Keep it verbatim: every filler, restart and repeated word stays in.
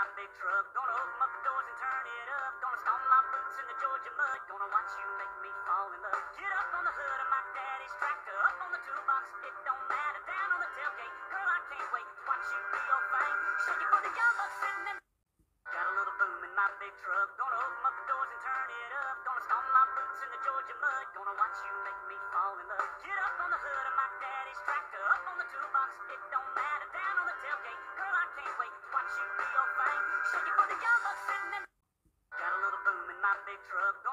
my big truck. Gonna open up the doors and turn it up. Gonna stomp my boots in the Georgia mud. Gonna watch you make me fall in love. Get up on the hood of my daddy's tractor. Up on the toolbox, it don't matter. Down on the tailgate, girl, I can't wait to watch you do your thing. Shake it for the young bucks sitting in. Got a little boom in my big truck. Gonna open up the doors and turn it up. Gonna stomp my boots in the Georgia mud. Gonna watch you make me fall in love. Get up on the hood of my daddy's tractor. Up on the toolbox, it don't matter. Down on the tailgate, girl, I can't wait to watch you do your thing. Shake it for the young bucks sitting in. Got a little boom in my big truck.